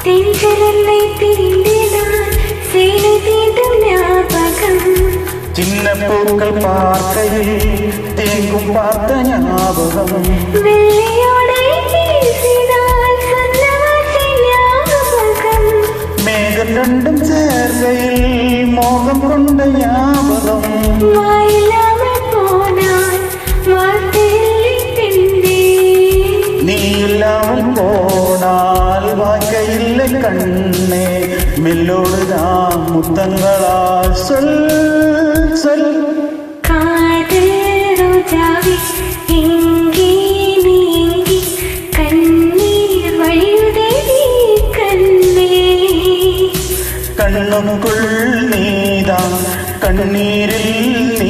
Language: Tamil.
தென்றலை தீண்டினான் சேலை தீண்டும் ஞாபகம் சின்ன பூக்கள் பார்க்கையில் தேங்கும் பார்த்த ஞாபகம் வெள்ளையோடை பேசினால் சொன்ன வார்த்தை ஞாபகம் மேகம் ரெண்டும் சேர்க்கையில் மோகம் கொண்ட ஞாபகம் வாயில்லாமல் போனால் வார்த்தையில்லை பெண்ணே நீ இல்லாமல் போனால் வாழ்க்கை இல்லை கண்ணே மெல்லோடுதான் முத்தங்களால் சொல் சொல் காதல் ரோஜாவே எங்கே நீ எங்கே கண்ணீர் வழியுதே கண்ணே கண்ணுக்குள் நீதான் கண்ணீரில்